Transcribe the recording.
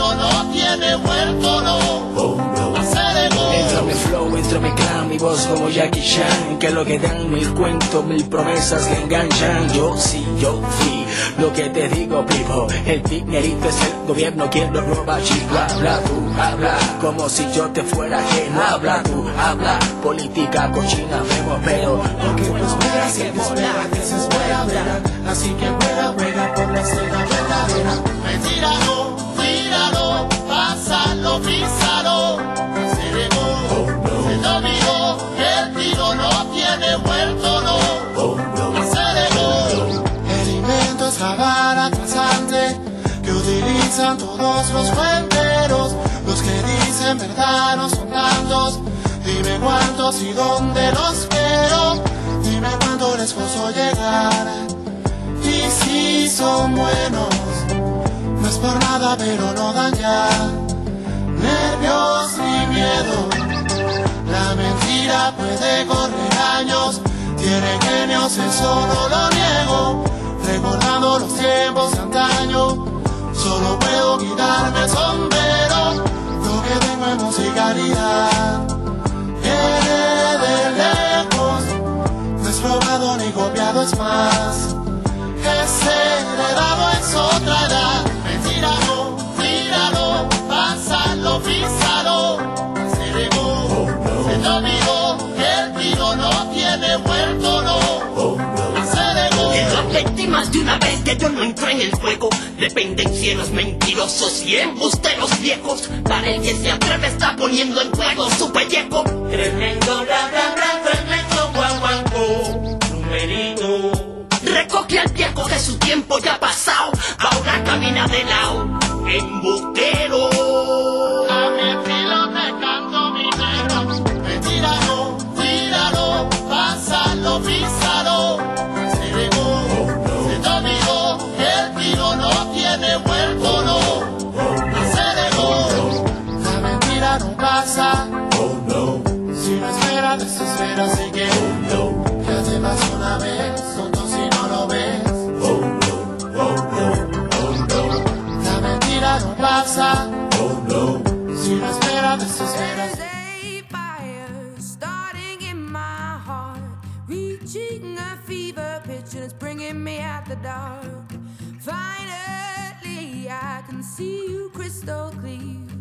tiro no tiene vuelto, no. Aceleró. Entra mi flow, entra mi clan, mi voz como Jackie Chan. Que lo que dan mil cuentos, mil promesas que enganchan. Yo sí, yo fui lo que te digo, primo. El dinerito es el gobierno quien lo roba. Chico, habla tú, habla como si yo te fuera ajeno. Habla tú, habla política cochina, vemos, pero lo que nos vea se mola, desespera, verá. Así que juega por la escena verdadera. Tíralo, tíralo, pásalo, písalo. Se regó, se te olvidó que el tiro no tiene vuelto, no. Aceleró. El invento es la vara transante que utilizan todos los cuenteros. Los que dicen verdad no son tantos. Dime cuántos y dónde los quiero. Dime cuánto les costó llegar. Y si son buenos, no es por nada pero no dan ya nervios ni miedo. La mentira puede correr años, tiene genios, eso no lo niego. Recordando los tiempos de antaño, solo puedo quitarme el sombrero. Lo que tengo es musicalidad, viene de lejos, no es robado ni copiado, es más, es heredado, es otra edad. Tíralo, tíralo, pásalo, písalo. Se regó, se te olvidó que el tiro no tiene vuelto, no. Aceleró. Que lo advertí más de una vez que yo no entré en el juego. Dependen cielos mentirosos y embusteros viejos. Para el que se atreve está poniendo en juego su pellejo. Tremendo bla bla bla, tremendo guaguancó, numerito. Recoge al viejo que su tiempo ya ha pasado, ahora camina de lado, embustero. A mi estilo te canto mi negro. Tíralo, tíralo, pásalo, písalo. Se regó, se te olvidó que el tiro no tiene vuelto, no. Aceleró. la mentira no pasa. Si no espera, desespera, así que ya te pasó una vez, tonto si no lo ves. La mentira no pasa. Si no espera, desespera. There's a fire starting in my heart, reaching a fever pitch and it's bringing me out the dark. Finally, I can see you crystal clear.